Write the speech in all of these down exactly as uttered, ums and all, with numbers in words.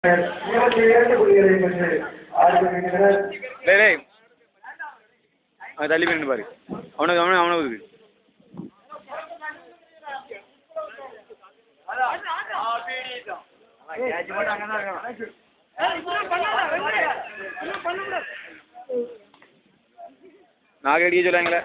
இருபத்தி இரண்டு புள்ளிகளை பெற்று ஆடி வருகின்றனர். தள்ளி போயிருந்து பாரு அவனுக்கு அவனை அவனை ஒதுக்கு. நாகை அடிக்க சொல்லாங்களே.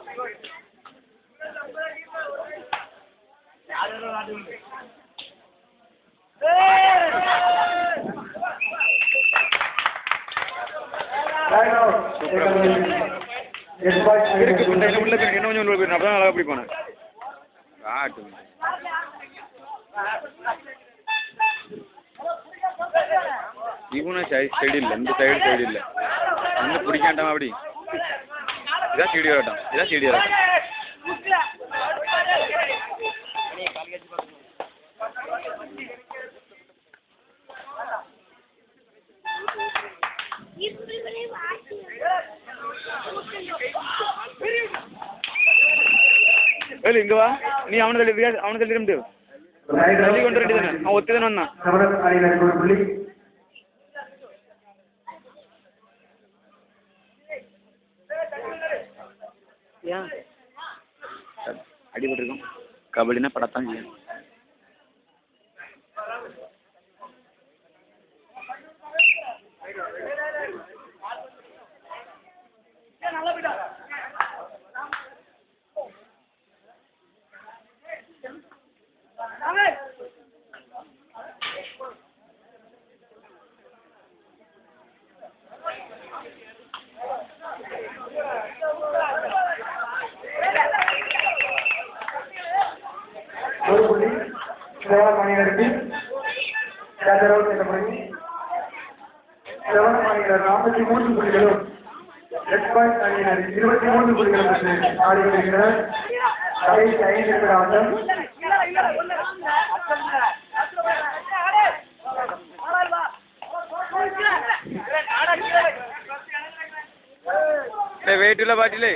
உள்ள போய் என்ன கொஞ்சம் உள்ள போய் அப்பதான் அழகா அப்படி போனேன். காட்டு இவனும் சைடு இல்லை, இந்த சைடு சைடு இல்லை, இன்னும் பிடிக்காண்டாம். அப்படி இதான் சீடி வரட்டும், இதான் சீடி வரட்டும். இங்க வா, நீ அவனை தள்ளி அவனை தள்ளி தள்ளி கொண்டு ரெண்டு தானே அவன் ஒத்தி தானே வந்தான். அடிபட்டிருக்கும். கபடினா படத்தான் செய்யணும். ஒரு புள்ளி சிவன மணிகளுக்கு கதிரவன் என்ற மணி சிவன மணிகள் நாற்பத்தி மூன்று புள்ளிகளும் ரெட் பாயிண்ட் அணியினர் இருபத்தி மூன்று புள்ளிகளும் பெற்று ஆடி வருகின்றனர். கடைசி ஐந்து நிமிட ஆட்டம். வெயிட்டுல பாட்டிலே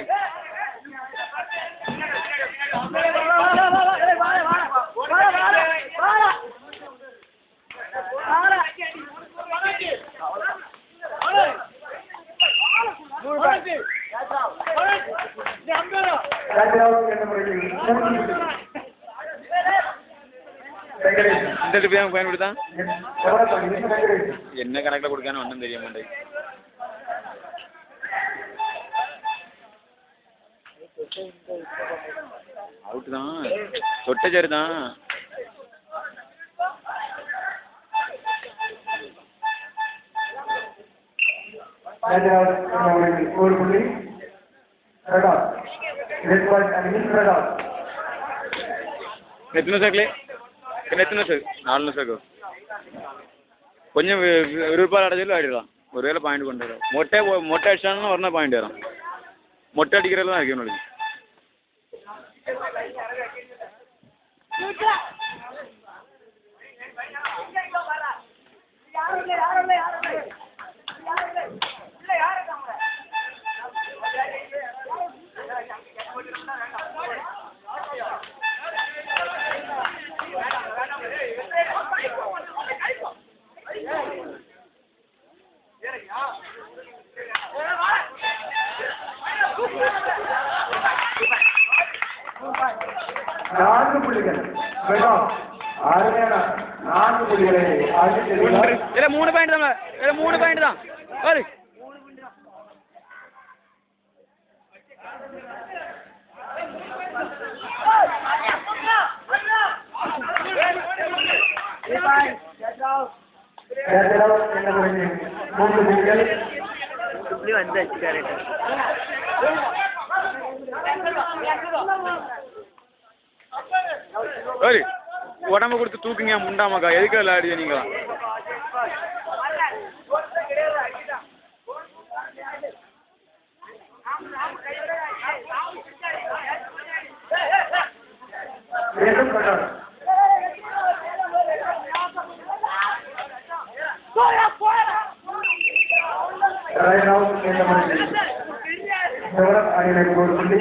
பயன்படுத்தான் என்ன கணக்கில் கொடுக்கான்னு ஒன்றும் தெரிய மாட்டேங்குது. அவுட்டு தான், சொட்ட சேரு தான். ஒரு புள்ளி எத்தனை சாக்லே எத்தனை சார் நாலு சாக்கு கொஞ்சம் விருப்பால் அடைஞ்சதில் ஆடிடலாம். ஒரு வேளை பாயிண்ட் கொண்டு வரும். மொட்டை மொட்டை அடிச்சாலும் ஒரு நாள் பாயிண்ட் வரும். மொட்டை அடிக்கிறதுலாம் இருக்கு உங்களுக்கு. நான்கு புள்ளிகள் அருமையான நான்கு புள்ளிகளை மூணு பாயிண்ட் தான், மூணு பாயிண்ட் தான். மூன்று புள்ளிகள் வந்தாச்சு. கரெக்ட். உடம்பு கொடுத்து தூக்குங்க முண்டாமக்கா. எதுக்கு விளையாடுங்க நீங்களா? ஒரு புள்ளி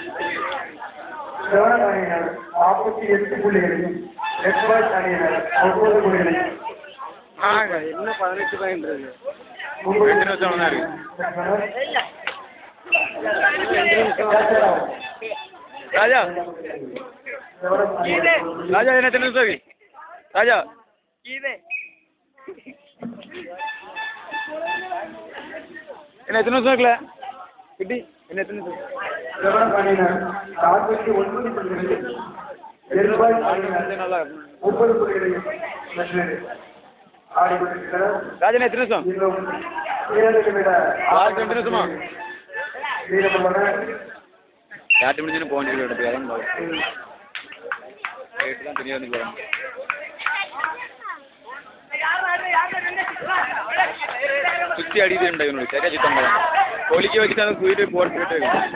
செவன் அணியினர் நாற்பத்தி எட்டு புள்ளிகளையும் ரெட் பாய்ஸ் அணியினர் ஒன்பது புள்ளிகளையும் இன்னும் பதினெட்டு பாயிண்ட் இருக்கு. ரெண்டு நிமிஷம் தான் இருக்கு. ராஜா ராஜா என்ன எத்தனை நிமிஷம் இருக்கு ராஜா? என்ன எத்தனை நிமிஷம் இருக்குல்ல குட்டி? என்ன எத்தனை நிமிஷம்? நல்லா முப்பது புள்ளிகளையும் ஆடிக்கொண்டிருக்கிறார். ராஜா எத்தனை நிமிஷம்? ஆறு ரெண்டு நிமிஷமா? யார்ட்டு முடிஞ்சுன்னு போக வேண்டிய இடத்துக்கு அதான் ரேட்டு தான் தனியாக வந்து போகிறோம். சுற்றி அடிக்கிறேன் இவனுக்கு சரியாக சுத்தம் பண்ண ஒலிக்க வச்சுட்டு குயிட்டு போட்டு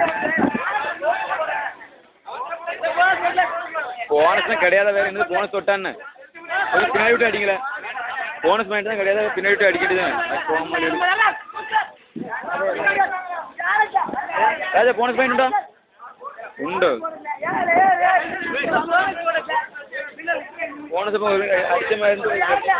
போனஸ்லாம் கிடையாத வேறு என்னது போனஸ் தொட்டான்னு கொஞ்சம் பின்னாடி விட்டு அடிக்கல. போனஸ் பாயிண்ட் தான் கிடையாது, பின்னாடி விட்டு அடிக்கிட்டு தான் போக மாட்டேங்குது. ராஜா போனஸ் பாயிண்ட் உண்டா? உண்டு. போனஸ் இப்போ அடிச்ச மாதிரி இருந்து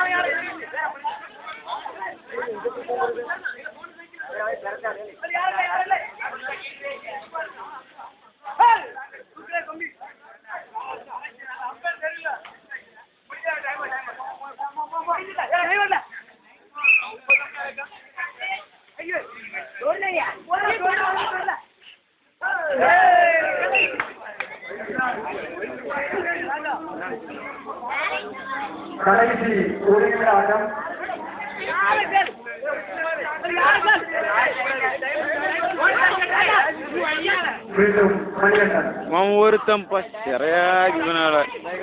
கடைசி ஒரு நிமிட ஆட்டம். மீண்டும் மணிகண்டன் அவன் ஒருத்தன் சரியாகி இவனால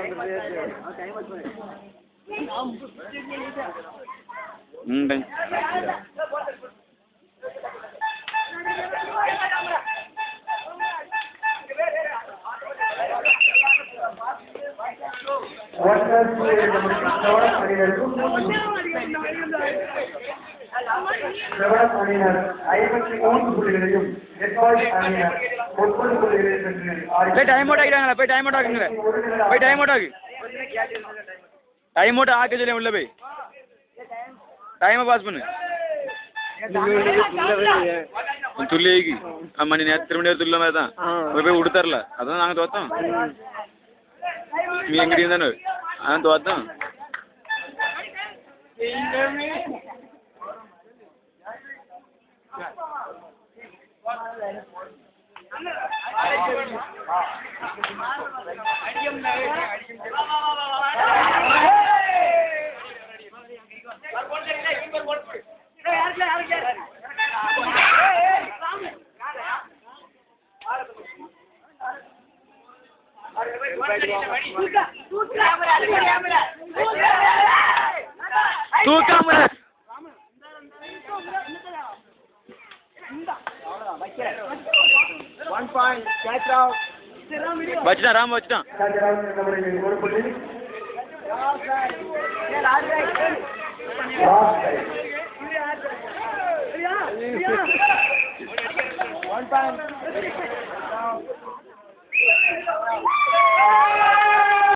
உண்டு. அணியினர் ஐம்பத்தி மூன்று புள்ளிகளையும் அணியினர் முப்பது புள்ளிகளையும் பெற்று போய் டைம் அவுட் ஆகிட்டாங்களா? போய் டைம் அவுட் ஆகுங்க. போய் டைம் அவுட் ஆகு. டைம் அவுட் ஆக்க சொல்லி உள்ள போய் டைமை பாஸ் பண்ணு. துல்லிக்கு ஆமா நீ நேற்று திரும்ப நேரம் துல்ல மாதிரி தான் போய் விடுத்தார்ல அதான் நாங்கள் தோத்தோம். நீ எங்கிட்ட இருந்தானு அதான் தோத்தோம். தூக்காம வச்சுட்டான் ராம வச்சுட்டான். ஒரு புள்ளி one point